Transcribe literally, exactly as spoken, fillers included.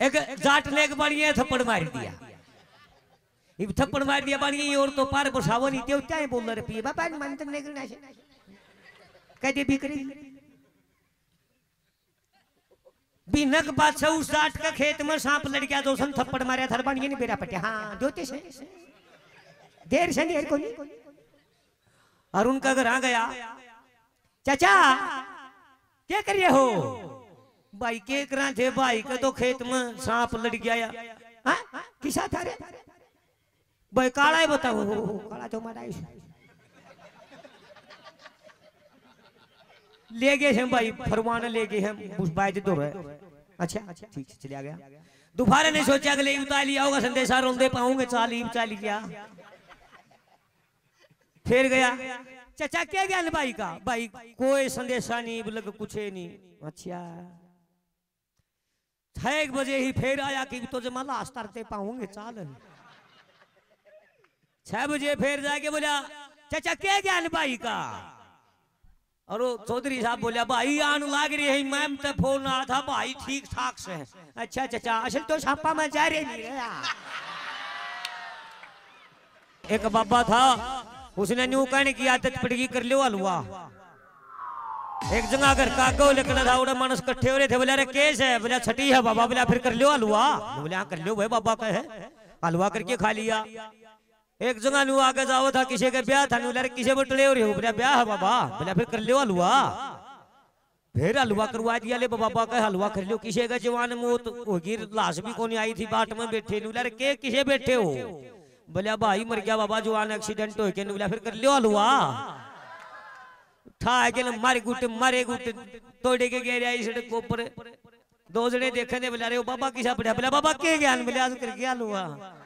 एक जाट ने एक बढ़िया थप्पड़ मार दिया, ये थप्पड़ मार दिया बढ़िया और तो पार बसावो नहीं ते क्या बोल रहे पिए बाबा मन तक निकलना है कहते बिक्री बिनक बादशाह उस जाट का खेत में सांप लड़ गया तो सन थप्पड़ मारा था बढ़िया नहीं बेरा पटे हाँ जोते से देर से देर को नहीं। और उनका घर आ गया चाचा क्या करिए हो भाई के करा थे भाई का तो खेत में सांप लड़ गया हाँ किसा था रे भाई काला है बताओ काला तो मारा ले गए हम भाई फरमान ले गए हम उस बाइज दो है अच्छा अच्छा ठीक से चलिया गया। दोबारा ने सोचा अगले उतार लिया होगा संदेशा रोंदे पाऊंगे चाली चाली गया फिर गया चाचा क्या ज्ञान भाई का भाई कोई संदेशा नहीं बोले कुछ नहीं अच्छा छह एक बजे ही फिर आया कि तो जमाला आस्तारते पाऊंगे चाल छह बजे फिर जाके बोला चाचा क्या ज्ञान भाई का और चौधरी साहब बोला भाई आन लाग रही है मैम तो फोन आया था भाई ठीक ठाक से है। अच्छा चाचा असल तो छापा में जा रहे नहीं एक बाबा था उसने न्यू कहने की आदत पड़गी कर लो हलवा एक जगह अगर कागो लिखना था उड़ा मानस इकट्ठे हो रहे थे बोला अरे केस है बोला छठी है बाबा बोला फिर कर लो हलवा बोला कर लो भाई बाबा का है हलवा करके खा लिया। एक जगह नु आगे जाओ था किसी के ब्याह था नु किसी बटले हो रही हो बोला ब्याह है बाबा बोला फिर कर लो हलवा फिर हलवा करवा दिया ले बाबा का हलवा कर लो किसी का जवान मौत होगी लाश भी कौन आई थी बाट में बैठे नु के किसे बैठे हो बोला भाई मर गया बाबा जवान एक्सीडेंट हो गया बोला फिर कर लो हलवा उठा के मारे गुट मारे गुट तोड़े के गए आई सड़क ऊपर दो जने देखे ने बोला रे बाबा किसा पड़ा बोला बाबा के ज्ञान बोला कर गया हलवा